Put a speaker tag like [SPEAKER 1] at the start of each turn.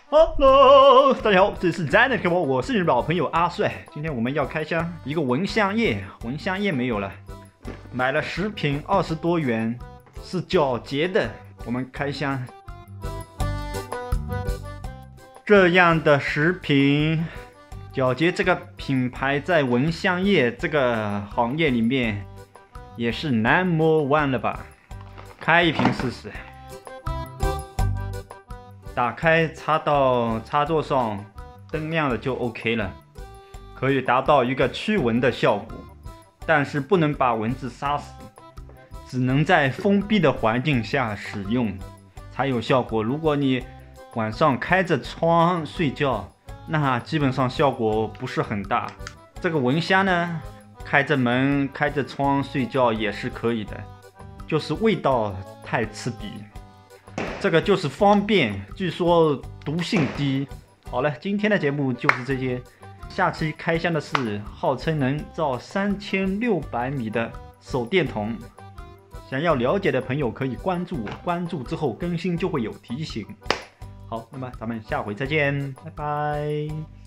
[SPEAKER 1] Hello，大家好，这是宅男开播，我是你的老朋友阿帅。今天我们要开箱一个蚊香叶，蚊香叶没有了，买了10瓶，20多元，是皎洁的。我们开箱这样的10瓶，皎洁这个品牌在蚊香叶这个行业里面也是 No.1 了吧？开一瓶试试。打开插到插座上，灯亮了就 OK 了，可以达到一个驱蚊的效果，但是不能把蚊子杀死，只能在封闭的环境下使用才有效果。如果你晚上开着窗睡觉，那基本上效果不是很大。这个蚊香呢，开着门开着窗睡觉也是可以的，就是味道太刺鼻。这个就是方便，据说毒性低。好了，今天的节目就是这些。下期开箱的是号称能照3600米的手电筒。想要了解的朋友可以关注我，关注之后更新就会有提醒。好，那么咱们下回再见，拜拜。